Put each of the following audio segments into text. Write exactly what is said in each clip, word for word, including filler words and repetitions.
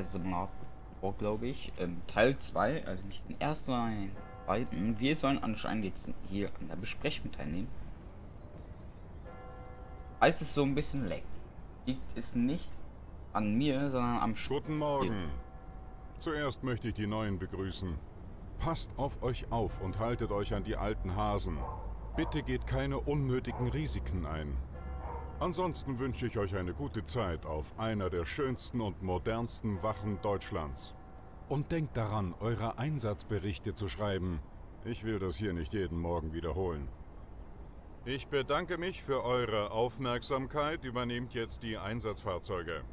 A S M R, glaube ich. Ähm, Teil zwei, also nicht den ersten, sondern den zweiten. Wir sollen anscheinend jetzt hier an der Besprechung teilnehmen. Als es so ein bisschen leckt, liegt es nicht an mir, sondern am Spiel. Guten Morgen. Zuerst möchte ich die Neuen begrüßen. Passt auf euch auf und haltet euch an die alten Hasen. Bitte geht keine unnötigen Risiken ein. Ansonsten wünsche ich euch eine gute Zeit auf einer der schönsten und modernsten Wachen Deutschlands. Und denkt daran, eure Einsatzberichte zu schreiben. Ich will das hier nicht jeden Morgen wiederholen. Ich bedanke mich für eure Aufmerksamkeit. Übernehmt jetzt die Einsatzfahrzeuge.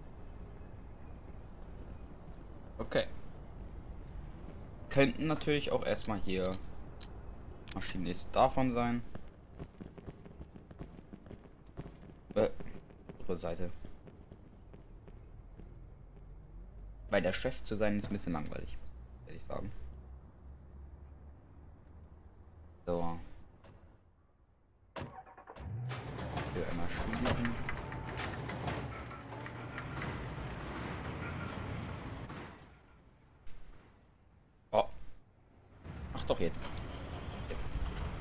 Okay. Könnten natürlich auch erstmal hier Maschinist davon sein. Äh, andere Seite. Weil der Chef zu sein ist ein bisschen langweilig, würde ich sagen. So. Hier einmal schließen. Oh. Ach doch jetzt. Jetzt.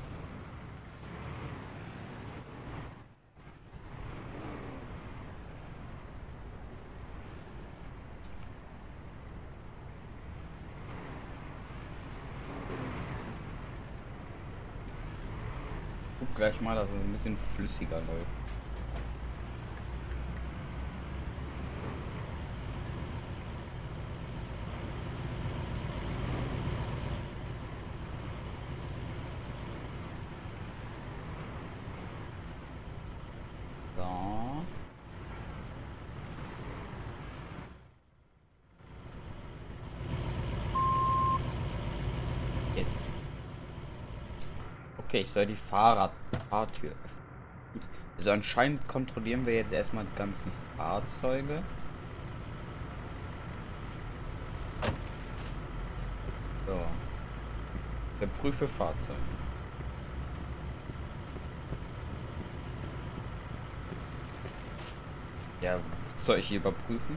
Guck gleich mal, dass es ein bisschen flüssiger läuft. So. Jetzt. Okay, ich soll die Fahrrad Fahrtür öffnen. Gut. Also anscheinend kontrollieren wir jetzt erstmal die ganzen Fahrzeuge. So. Überprüfe Fahrzeug. Ja, was soll ich hier überprüfen?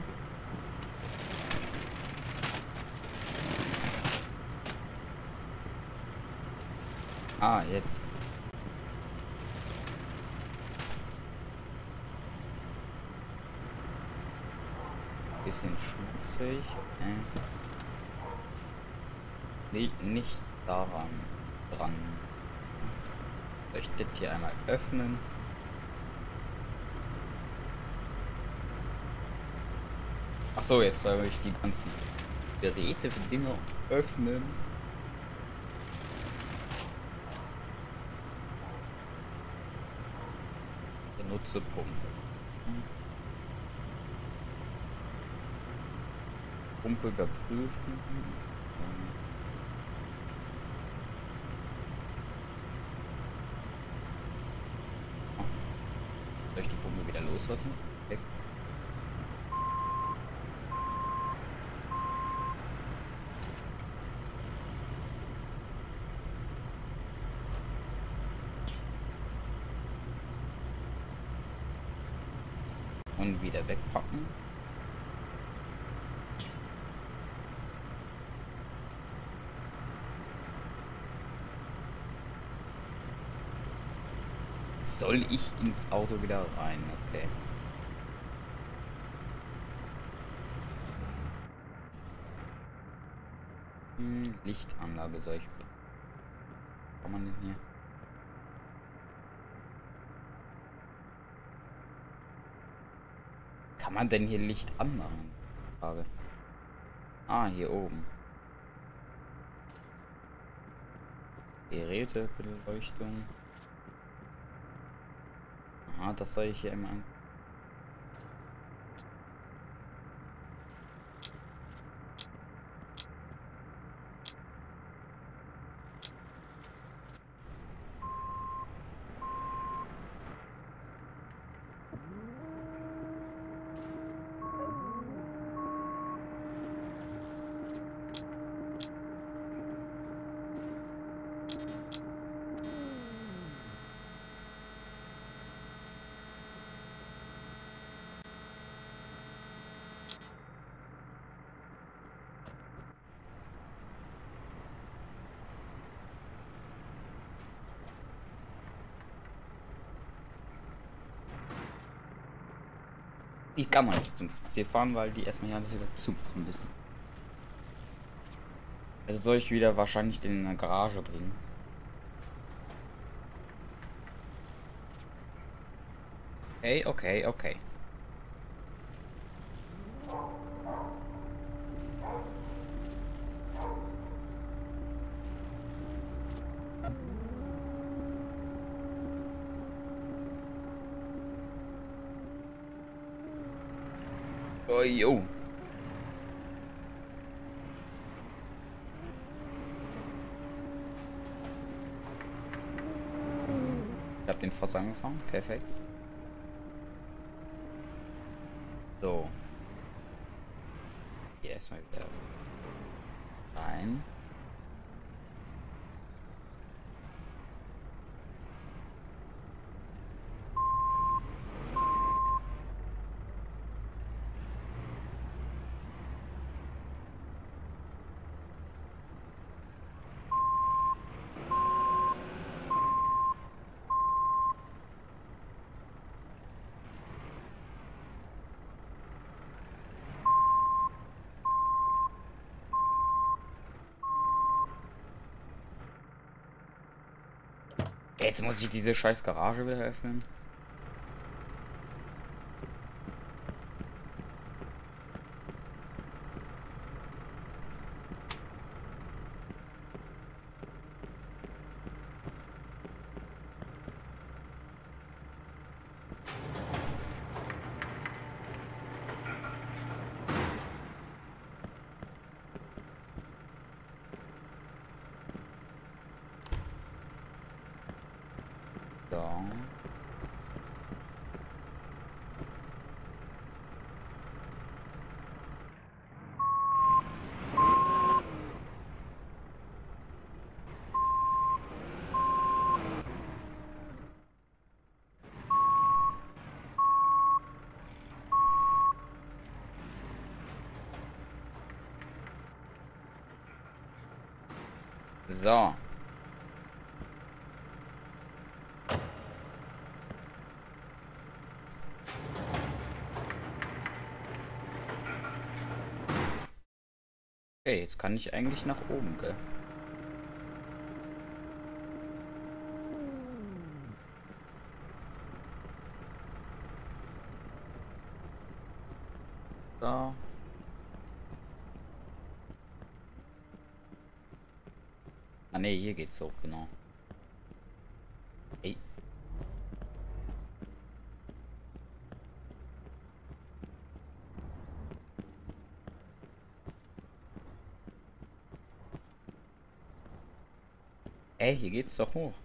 Ah, jetzt. Bisschen schmutzig. Äh. Liegt nichts daran dran. Soll ich das hier einmal öffnen? Ach so, jetzt soll ich die ganzen Geräte für Dinge öffnen. Benutze Pumpe. Pumpe überprüfen. Soll ich die Pumpe wieder loslassen? Weg. Und wieder wegpacken. Soll ich ins Auto wieder rein? Okay. Hm, Lichtanlage soll ich... Kann man denn hier? Kann man denn hier Licht anmachen? Frage. Ah, hier oben. Gerätebeleuchtung. Aha, das soll ich hier immer an. Ich kann man nicht zum Ziel fahren, weil die erstmal hier alles wieder zumachen müssen. Also soll ich wieder wahrscheinlich den in der Garage bringen. Okay, okay, okay. Oh, jo. Ich hab den Fass angefangen. Perfekt. So. Hier erstmal wieder rein. Jetzt muss ich diese scheiß Garage wieder öffnen. So. So. Okay, jetzt kann ich eigentlich nach oben, gell? So. Ah ne, hier geht's hoch, genau. Hey. Ey, hier geht's doch hoch.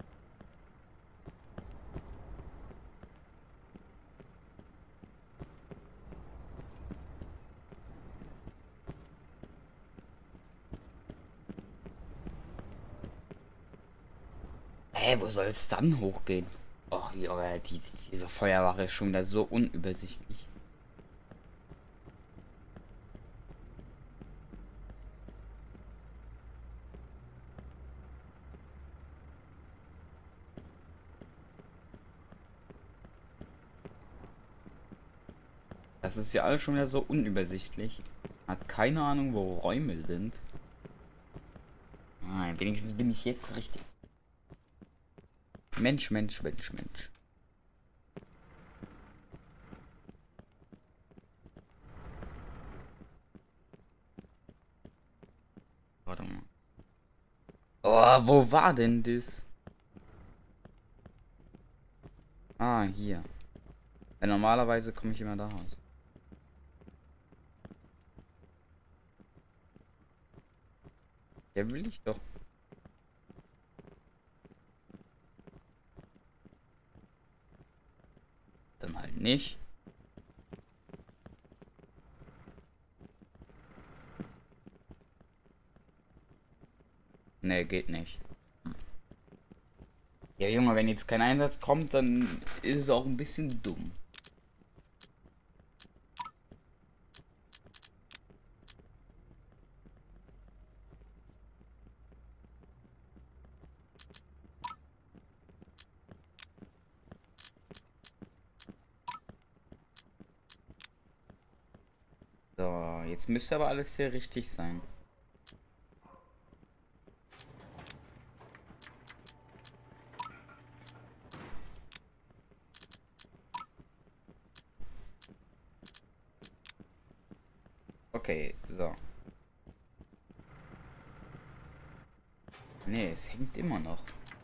Ey, wo soll es dann hochgehen? Och, Junge, die, diese Feuerwache ist schon wieder so unübersichtlich. Das ist ja alles schon wieder so unübersichtlich. Hat keine Ahnung, wo Räume sind. Nein, wenigstens bin ich jetzt richtig. Mensch, Mensch, Mensch, Mensch. Warte mal. Oh, wo war denn das? Ah, hier. Ja, normalerweise komme ich immer da raus. Der will ich doch. Dann halt nicht. Ne, geht nicht. Ja, Junge, wenn jetzt kein Einsatz kommt, dann ist es auch ein bisschen dumm. jetzt müsste aber alles hier richtig sein. Okay, so. Nee, es hängt immer noch.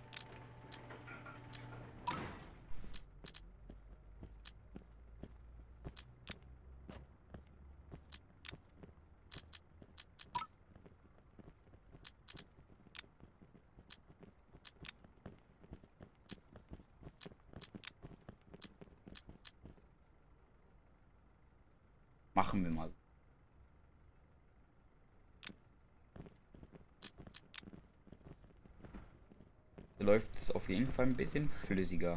Machen wir mal. Da läuft es auf jeden Fall ein bisschen flüssiger.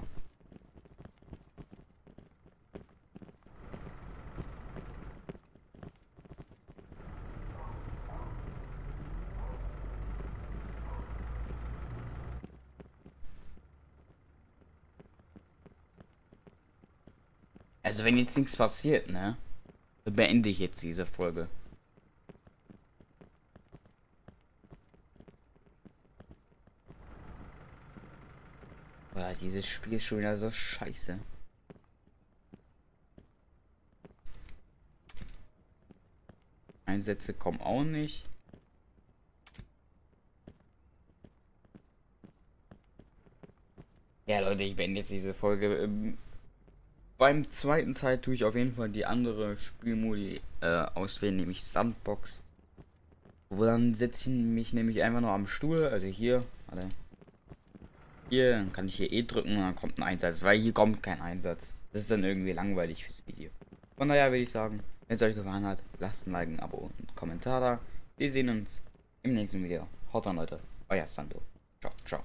Also wenn jetzt nichts passiert, ne? Dann beende ich jetzt diese Folge. Boah, dieses Spiel ist schon wieder so scheiße. Einsätze kommen auch nicht. Ja Leute, ich beende jetzt diese Folge. Ähm, beim zweiten Teil tue ich auf jeden Fall die andere Spielmodi äh, auswählen, nämlich Sandbox. Wo dann setze ich mich nämlich einfach nur am Stuhl, also hier, warte. Hier, dann kann ich hier E drücken und dann kommt ein Einsatz, weil hier kommt kein Einsatz. Das ist dann irgendwie langweilig fürs Video. Von daher würde ich sagen, wenn es euch gefallen hat, lasst ein Like, ein Abo und einen Kommentar da. Wir sehen uns im nächsten Video. Haut rein Leute, euer Santo. Ciao, ciao.